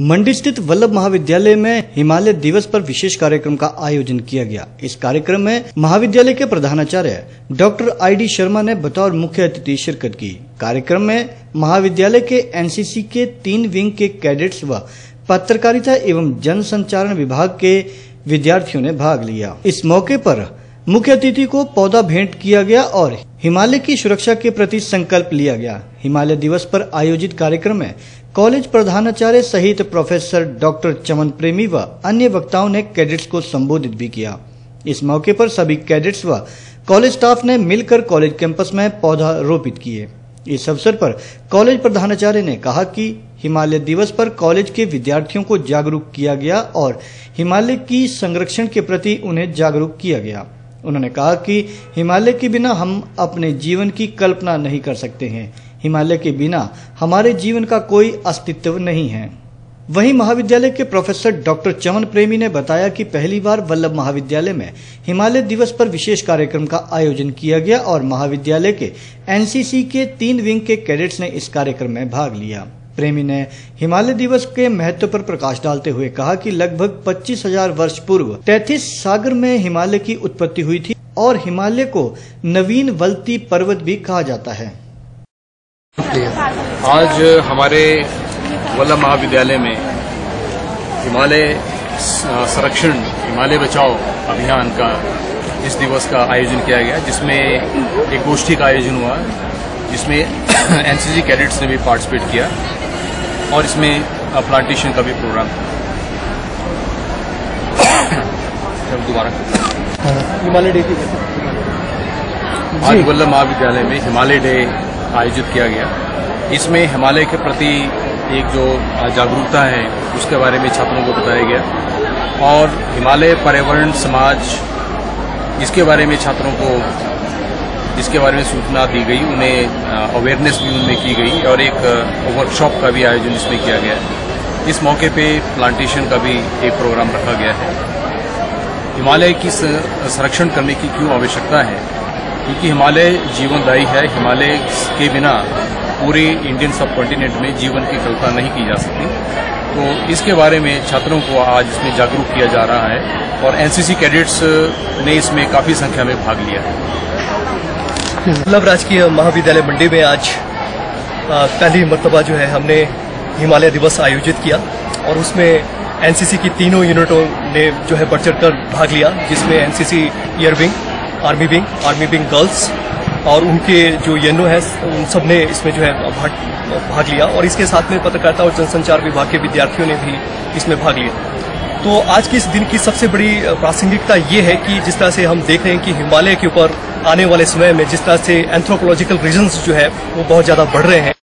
मंडी स्थित वल्लभ महाविद्यालय में हिमालय दिवस पर विशेष कार्यक्रम का आयोजन किया गया। इस कार्यक्रम में महाविद्यालय के प्रधानाचार्य डॉक्टर ID शर्मा ने बतौर मुख्य अतिथि शिरकत की। कार्यक्रम में महाविद्यालय के एनसीसी के 3 विंग के कैडेट्स व पत्रकारिता एवं जनसंचारण विभाग के विद्यार्थियों ने भाग लिया। इस मौके पर मुख्य अतिथि को पौधा भेंट किया गया और हिमालय की सुरक्षा के प्रति संकल्प लिया गया। हिमालय दिवस पर आयोजित कार्यक्रम में कॉलेज प्रधानाचार्य सहित प्रोफेसर डॉक्टर चमन प्रेमी व अन्य वक्ताओं ने कैडेट्स को संबोधित भी किया। इस मौके पर सभी कैडेट्स व कॉलेज स्टाफ ने मिलकर कॉलेज कैंपस में पौधा रोपित किए। इस अवसर पर कॉलेज प्रधानाचार्य ने कहा कि हिमालय दिवस पर कॉलेज के विद्यार्थियों को जागरूक किया गया और हिमालय की संरक्षण के प्रति उन्हें जागरूक किया गया। उन्होंने कहा कि हिमालय के बिना हम अपने जीवन की कल्पना नहीं कर सकते हैं। हिमालय के बिना हमारे जीवन का कोई अस्तित्व नहीं है। वहीं महाविद्यालय के प्रोफेसर डॉक्टर चमन प्रेमी ने बताया कि पहली बार वल्लभ महाविद्यालय में हिमालय दिवस पर विशेष कार्यक्रम का आयोजन किया गया और महाविद्यालय के एनसीसी के 3 विंग के कैडेट्स ने इस कार्यक्रम में भाग लिया। प्रेमी ने हिमालय दिवस के महत्व पर प्रकाश डालते हुए कहा कि लगभग 25,000 वर्ष पूर्व 33 सागर में हिमालय की उत्पत्ति हुई थी और हिमालय को नवीन वलती पर्वत भी कहा जाता है। आज हमारे वल्लभ महाविद्यालय में हिमालय संरक्षण हिमालय बचाओ अभियान का इस दिवस का आयोजन किया गया, जिसमें एक गोष्ठी का आयोजन हुआ, जिसमें एनसीसी कैडेट्स ने भी पार्टिसिपेट किया और इसमें प्लांटेशन का भी प्रोग्राम था। दोबारा हिमालय डे की आज वल्लभ महाविद्यालय में हिमालय डे आयोजित किया गया। इसमें हिमालय के प्रति एक जो जागरूकता है उसके बारे में छात्रों को बताया गया और हिमालय पर्यावरण समाज इसके बारे में छात्रों को जिसके बारे में सूचना दी गई, उन्हें अवेयरनेस भी उनमें की गई और एक वर्कशॉप का भी आयोजन इसमें किया गया है। इस मौके पे प्लांटेशन का भी एक प्रोग्राम रखा गया है। हिमालय की संरक्षण करने की क्यों आवश्यकता है? क्योंकि हिमालय जीवनदायी है। हिमालय के बिना पूरे इंडियन सब कॉन्टिनेंट में जीवन की कल्पना नहीं की जा सकती। तो इसके बारे में छात्रों को आज इसमें जागरूक किया जा रहा है और एनसीसी कैडेट्स ने इसमें काफी संख्या में भाग लिया है। वल्लभ राजकीय महाविद्यालय मंडी में आज पहली मर्तबा जो है हमने हिमालय दिवस आयोजित किया और उसमें एनसीसी की तीनों यूनिटों ने जो है बढ़ चढ़कर भाग लिया, जिसमें NCC air wing, army wing girls और उनके जो येनो है उन सब ने इसमें जो है भाग लिया और इसके साथ में पत्रकारिता और जनसंचार विभाग के विद्यार्थियों ने भी इसमें भाग लिया। तो आज के इस दिन की सबसे बड़ी प्रासंगिकता ये है कि जिस तरह से हम देख रहे हैं कि हिमालय के ऊपर आने वाले समय में जिस तरह से एंथ्रोपोलॉजिकल रीजन्स जो है वो बहुत ज्यादा बढ़ रहे हैं।